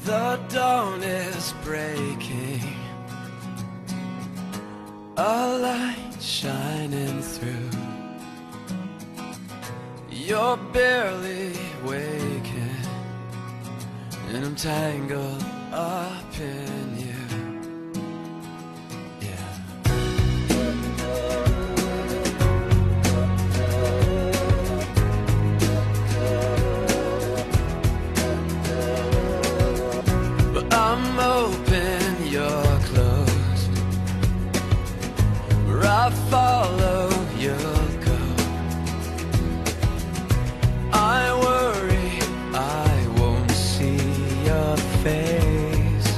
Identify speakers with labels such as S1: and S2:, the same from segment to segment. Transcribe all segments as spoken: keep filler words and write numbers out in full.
S1: The dawn is breaking, a light shining through. You're barely waking, and I'm tangled up in you. I'm open, you're closed. Where I follow, you'll go. I worry I won't see your face.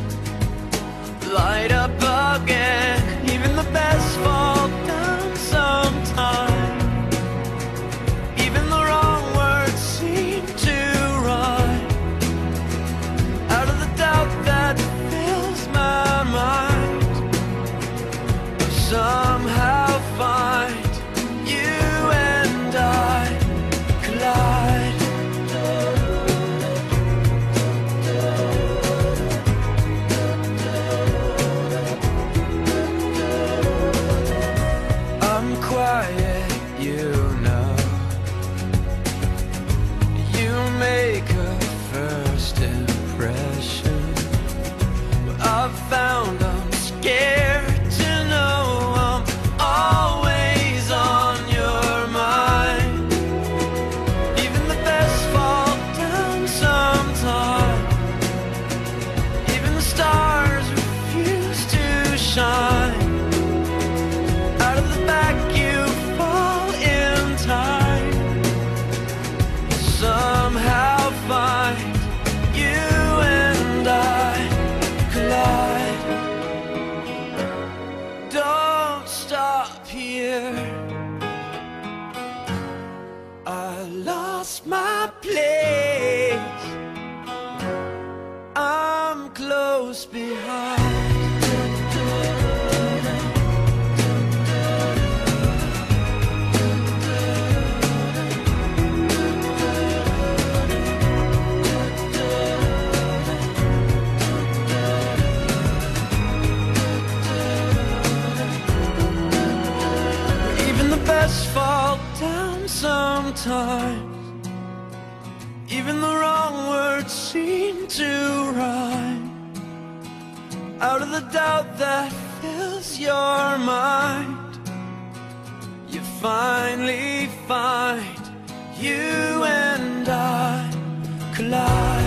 S1: Light up again, even the best fall down sometime. Even the wrong words seem to rhyme. Out of the doubt that fills my mind, I'll somehow find you and I collide. I'm quiet, you know. You make a first impression. I've found I'm scared to know I'm always on your mind. Even the best fall down sometime. Even the stars refuse to shine. Out of the back you fall in time. Somehow find you and I collide. Don't stop here. I lost my place. I'm close behind. Even the best fall down sometimes. Even the wrong words seem to rhyme. Out of the doubt that fills your mind, you finally find you and I collide.